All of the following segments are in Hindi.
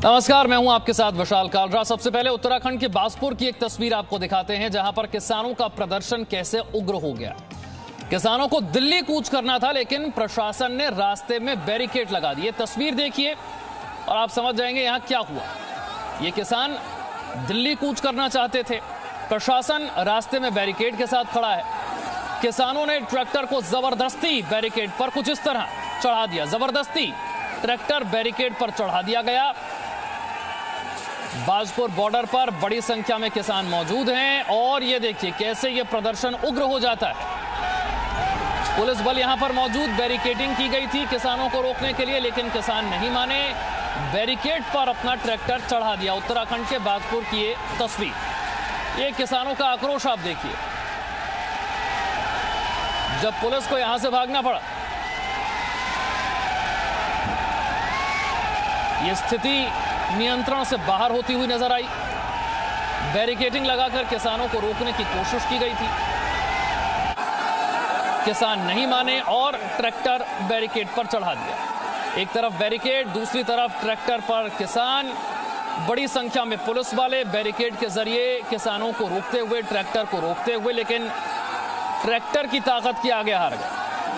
नमस्कार, मैं हूं आपके साथ विशाल कालरा। सबसे पहले उत्तराखंड के बाजपुर की एक तस्वीर आपको दिखाते हैं, जहां पर किसानों का प्रदर्शन कैसे उग्र हो गया। किसानों को दिल्ली कूच करना था, लेकिन प्रशासन ने रास्ते में बैरिकेड लगा दिए। तस्वीर देखिए और आप समझ जाएंगे यहां क्या हुआ। ये किसान दिल्ली कूच करना चाहते थे, प्रशासन रास्ते में बैरिकेड के साथ खड़ा है। किसानों ने ट्रैक्टर को जबरदस्ती बैरिकेड पर कुछ इस तरह चढ़ा दिया। जबरदस्ती ट्रैक्टर बैरिकेड पर चढ़ा दिया गया। बाजपुर बॉर्डर पर बड़ी संख्या में किसान मौजूद हैं और ये देखिए कैसे ये प्रदर्शन उग्र हो जाता है। पुलिस बल यहां पर मौजूद, बैरिकेडिंग की गई थी किसानों को रोकने के लिए, लेकिन किसान नहीं माने, बैरिकेड पर अपना ट्रैक्टर चढ़ा दिया। उत्तराखंड के बाजपुर की ये तस्वीर, ये किसानों का आक्रोश आप देखिए। जब पुलिस को यहां से भागना पड़ा, ये स्थिति नियंत्रण से बाहर होती हुई नजर आई। बैरिकेडिंग लगाकर किसानों को रोकने की कोशिश की गई थी, किसान नहीं माने और ट्रैक्टर बैरिकेड पर चढ़ा दिया। एक तरफ बैरिकेड, दूसरी तरफ ट्रैक्टर पर किसान, बड़ी संख्या में पुलिस वाले बैरिकेड के जरिए किसानों को रोकते हुए, ट्रैक्टर को रोकते हुए, लेकिन ट्रैक्टर की ताकत के आगे हार गए।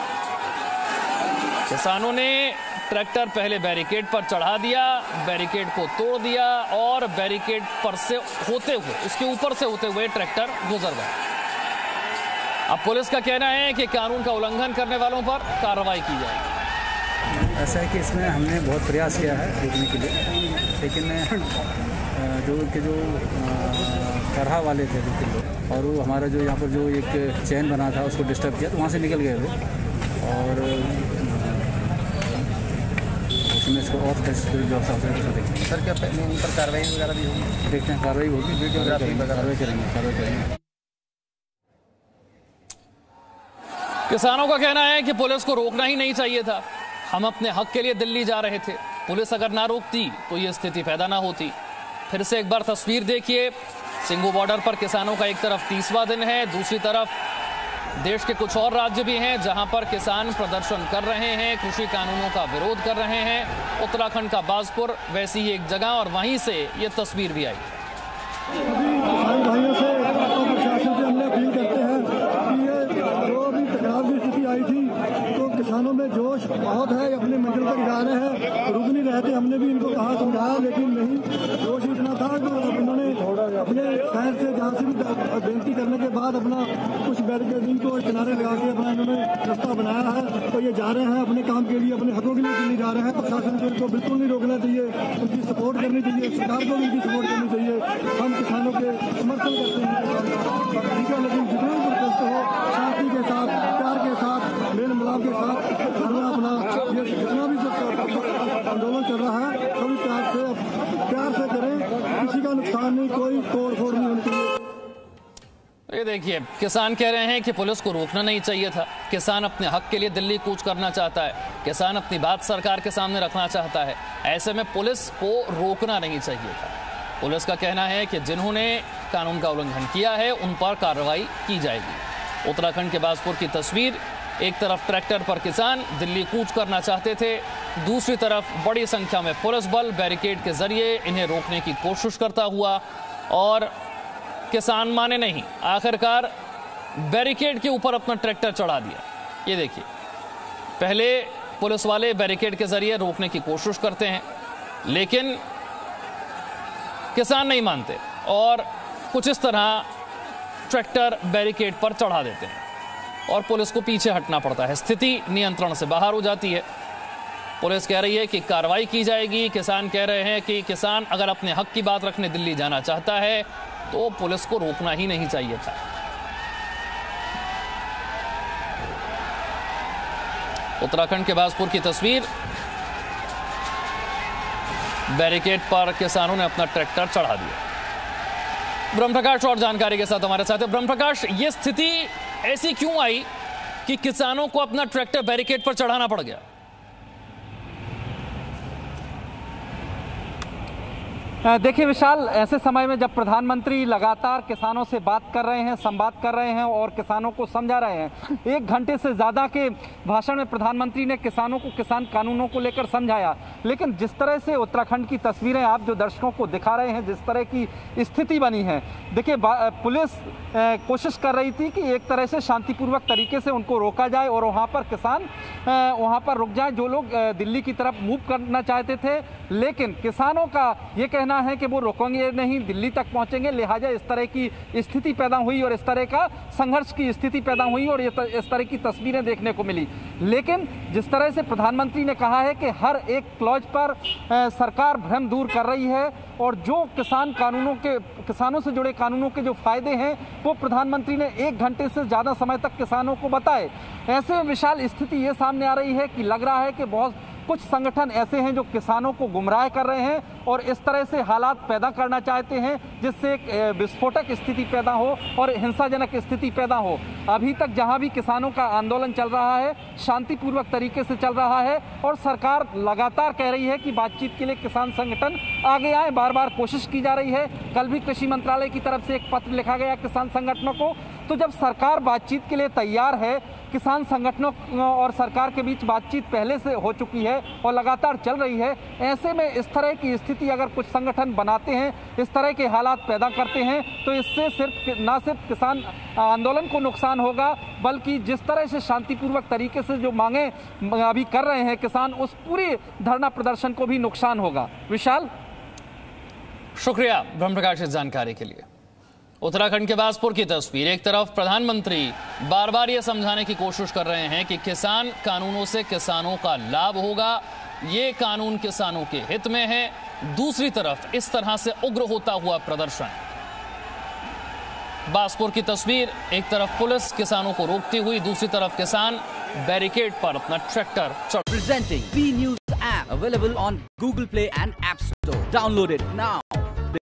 किसानों ने ट्रैक्टर पहले बैरिकेड पर चढ़ा दिया, बैरिकेड को तोड़ दिया और बैरिकेड पर से होते हुए, उसके ऊपर से होते हुए ट्रैक्टर गुजर गया। अब पुलिस का कहना है कि कानून का उल्लंघन करने वालों पर कार्रवाई की जाएगी। ऐसा है कि इसमें हमने बहुत प्रयास किया है रोकने के लिए, लेकिन जो तरह वाले थे लोग, और वो हमारा जो यहाँ पर जो एक चैन बना था उसको डिस्टर्ब किया, तो वहाँ से निकल गए थे और उसमें इसको और व्यवस्था देखते हैं। सर, क्या उन पर कार्रवाई वगैरह भी होगी? देखते हैं, कार्रवाई होगी, कार्रवाई करेंगे। किसानों का कहना है कि पुलिस को रोकना ही नहीं चाहिए था। हम अपने हक के लिए दिल्ली जा रहे थे, पुलिस अगर ना रोकती तो ये स्थिति पैदा ना होती। फिर से एक बार तस्वीर देखिए। सिंघू बॉर्डर पर किसानों का एक तरफ 30वां दिन है, दूसरी तरफ देश के कुछ और राज्य भी हैं जहां पर किसान प्रदर्शन कर रहे हैं, कृषि कानूनों का विरोध कर रहे हैं। उत्तराखंड का बाजपुर वैसी ही एक जगह, और वहीं से ये तस्वीर भी आई। किसान भाइयों से और प्रशासन से हमने अपील करते हैं कि ये जो अभी टकराव की स्थिति आई थी, तो किसानों में जोश बहुत है, अपनी मंजिल तक जा रहे हैं, रुक नहीं रहे थे। हमने भी इनको कहा, समझाया, लेकिन नहीं, जोश इतना था कि इन्होंने अपने शहर से जहाँ से भी बेनती करने के बाद अपना कुछ बैरिकेडिंग को किनारे लगा के अपना इन्होंने रास्ता बनाया है। तो ये जा रहे हैं अपने काम के लिए, अपने हकों के लिए दिल्ली जा रहे हैं। प्रशासन को इनको बिल्कुल नहीं रोकना चाहिए, उनकी सपोर्ट करनी चाहिए, सरकार को भी उनकी सपोर्ट करनी चाहिए। हम किसानों के समर्थन करते हैं, ठीक है, लेकिन जितने भी प्रोटेस्ट हो, शांति के साथ, प्यार के साथ, मेल मिलाप के साथ करना। अपना ये जितना भी जो आंदोलन चल रहा है, सभी प्यार से करें, किसी का नुकसान नहीं, कोई तोड़ फोड़ नहीं होनी चाहिए। ये देखिए, किसान कह रहे हैं कि पुलिस को रोकना नहीं चाहिए था। किसान अपने हक के लिए दिल्ली कूच करना चाहता है, किसान अपनी बात सरकार के सामने रखना चाहता है। ऐसे में पुलिस को रोकना नहीं चाहिए था। पुलिस का कहना है कि जिन्होंने कानून का उल्लंघन किया है उन पर कार्रवाई की जाएगी। उत्तराखंड के बाजपुर की तस्वीर, एक तरफ ट्रैक्टर पर किसान दिल्ली कूच करना चाहते थे, दूसरी तरफ बड़ी संख्या में पुलिस बल बैरिकेड के जरिए इन्हें रोकने की कोशिश करता हुआ, और किसान माने नहीं, आखिरकार बैरिकेड के ऊपर अपना ट्रैक्टर चढ़ा दिया। ये देखिए, पहले पुलिस वाले बैरिकेड के जरिए रोकने की कोशिश करते हैं, लेकिन किसान नहीं मानते और कुछ इस तरह ट्रैक्टर बैरिकेड पर चढ़ा देते हैं और पुलिस को पीछे हटना पड़ता है। स्थिति नियंत्रण से बाहर हो जाती है। पुलिस कह रही है कि कार्रवाई की जाएगी। किसान कह रहे हैं कि किसान अगर अपने हक की बात रखने दिल्ली जाना चाहता है तो पुलिस को रोकना ही नहीं चाहिए था। उत्तराखंड के बाजपुर की तस्वीर, बैरिकेड पर किसानों ने अपना ट्रैक्टर चढ़ा दिया। ब्रह्मप्रकाश और जानकारी के साथ हमारे साथ है। ब्रह्मप्रकाश, ये स्थिति ऐसी क्यों आई कि किसानों को अपना ट्रैक्टर बैरिकेड पर चढ़ाना पड़ गया? देखिए विशाल, ऐसे समय में जब प्रधानमंत्री लगातार किसानों से बात कर रहे हैं, संवाद कर रहे हैं और किसानों को समझा रहे हैं, 1 घंटे से ज़्यादा के भाषण में प्रधानमंत्री ने किसानों को किसान कानूनों को लेकर समझाया। लेकिन जिस तरह से उत्तराखंड की तस्वीरें आप जो दर्शकों को दिखा रहे हैं, जिस तरह की स्थिति बनी है, देखिए पुलिस कोशिश कर रही थी कि एक तरह से शांतिपूर्वक तरीके से उनको रोका जाए और वहाँ पर किसान वहाँ पर रुक जाए जो लोग दिल्ली की तरफ मूव करना चाहते थे। लेकिन किसानों का ये कहना है कि वो रुकेंगे नहीं, दिल्ली तक पहुंचेंगे। लिहाजा इस तरह की स्थिति पैदा हुई और इस तरह का संघर्ष की स्थिति पैदा हुई और इस तरह की तस्वीरें देखने को मिली। लेकिन जिस तरह से प्रधानमंत्री ने कहा है कि हर एक क्लॉज पर सरकार भ्रम दूर कर रही है और जो किसानों से जुड़े कानूनों के जो फायदे हैं वो प्रधानमंत्री ने 1 घंटे से ज़्यादा समय तक किसानों को बताए। ऐसे में विशाल स्थिति ये सामने आ रही है कि लग रहा है कि बहुत कुछ संगठन ऐसे हैं जो किसानों को गुमराह कर रहे हैं और इस तरह से हालात पैदा करना चाहते हैं जिससे एक विस्फोटक स्थिति पैदा हो और हिंसाजनक स्थिति पैदा हो। अभी तक जहां भी किसानों का आंदोलन चल रहा है, शांतिपूर्वक तरीके से चल रहा है और सरकार लगातार कह रही है कि बातचीत के लिए किसान संगठन आगे आए, बार बार कोशिश की जा रही है। कल भी कृषि मंत्रालय की तरफ से एक पत्र लिखा गया किसान संगठनों को। तो जब सरकार बातचीत के लिए तैयार है, किसान संगठनों और सरकार के बीच बातचीत पहले से हो चुकी है और लगातार चल रही है, ऐसे में इस तरह की स्थिति अगर कुछ संगठन बनाते हैं, इस तरह के हालात पैदा करते हैं, तो इससे न सिर्फ किसान आंदोलन को नुकसान होगा बल्कि जिस तरह से शांतिपूर्वक तरीके से जो मांगे अभी कर रहे हैं किसान, उस पूरी धरना प्रदर्शन को भी नुकसान होगा। विशाल, शुक्रिया ब्रह्म प्रकाश इस जानकारी के लिए। उत्तराखंड के बाजपुर की तस्वीर। एक तरफ प्रधानमंत्री बार बार ये समझाने की कोशिश कर रहे हैं कि किसान कानूनों से किसानों का लाभ होगा, ये कानून किसानों के हित में है। दूसरी तरफ इस तरह से उग्र होता हुआ प्रदर्शन। बाजपुर की तस्वीर, एक तरफ पुलिस किसानों को रोकती हुई, दूसरी तरफ किसान बैरिकेड पर अपना tractor Presenting B News app available on Google Play and App Store. Download it now.